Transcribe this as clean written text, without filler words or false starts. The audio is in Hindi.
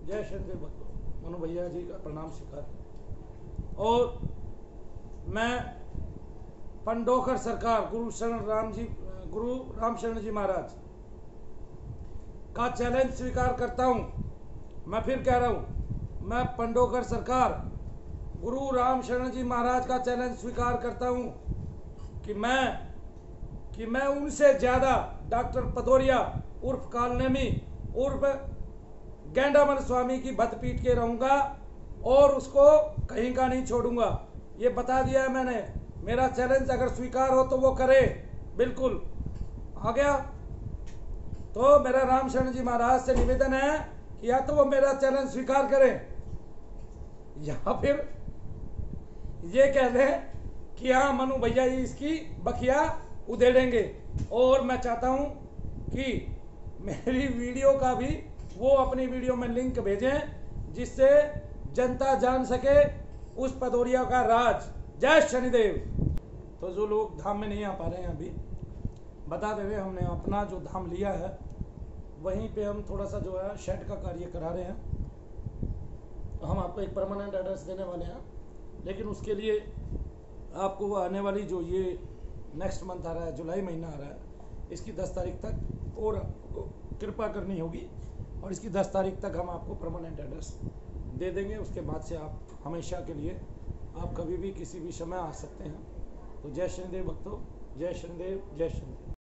जय शनिदेव भक्तों, मनु भैया जी का प्रणाम स्वीकार। और मैं पंडोकर सरकार गुरु राम शरण जी महाराज का चैलेंज स्वीकार करता हूं। मैं फिर कह रहा हूं, मैं पंडोकर सरकार गुरु राम शरण जी महाराज का चैलेंज स्वीकार करता हूं कि मैं उनसे ज्यादा डॉक्टर पदौरिया उर्फ कालनेमी उर्फ गेंडामल स्वामी की भत पीट के रहूंगा और उसको कहीं का नहीं छोड़ूंगा। ये बता दिया है मैंने। मेरा चैलेंज अगर स्वीकार हो तो वो करे, बिल्कुल आ गया। तो मेरा राम शरण जी महाराज से निवेदन है कि या तो वो मेरा चैलेंज स्वीकार करें या फिर ये कह दें कि हाँ मनु भैया इसकी बखिया उधेड़ेंगे। और मैं चाहता हूं कि मेरी वीडियो का भी वो अपनी वीडियो में लिंक भेजें जिससे जनता जान सके उस पदौरिया का राज। जय शनिदेव। तो जो लोग धाम में नहीं आ पा रहे हैं अभी, बता देवे हमने अपना जो धाम लिया है वहीं पे हम थोड़ा सा जो है शेड का कार्य करा रहे हैं। हम आपको एक परमानेंट एड्रेस देने वाले हैं, लेकिन उसके लिए आपको आने वाली जो ये नेक्स्ट मंथ आ रहा है, जुलाई महीना आ रहा है, इसकी 10 तारीख तक और आपको कृपा करनी होगी और इसकी 10 तारीख तक हम आपको परमानेंट एड्रेस दे देंगे। उसके बाद से आप हमेशा के लिए आप कभी भी किसी भी समय आ सकते हैं। तो जय शनिदेव भक्तों, जय शनिदेव, जय शनिदेव।